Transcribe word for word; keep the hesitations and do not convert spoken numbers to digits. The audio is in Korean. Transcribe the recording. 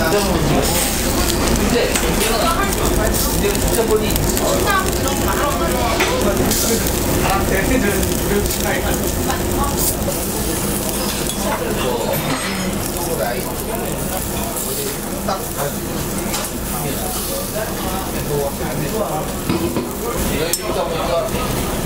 근데 이제 붙여보니 아, 대체는 딱 여기 있다 보니까